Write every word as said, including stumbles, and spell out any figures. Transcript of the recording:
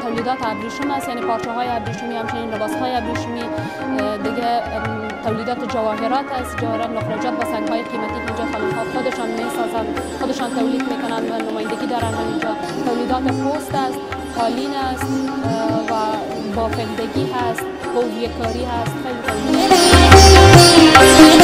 تولیدات ابریشم است، یعنی پارچه های ابریشمی، همچنین لباس های ابریشمی، دیگه تولیدات جواهرات است، جواهرات مخرجات با سنگ های قیمتی که اینجا خانم ها خودشان میسازند، خودشان تولید میکنند و نمایندگی دارند همینجا. تولیدات پوست است، قالین است و بافندگی هست، هویه کاری هست، خیلی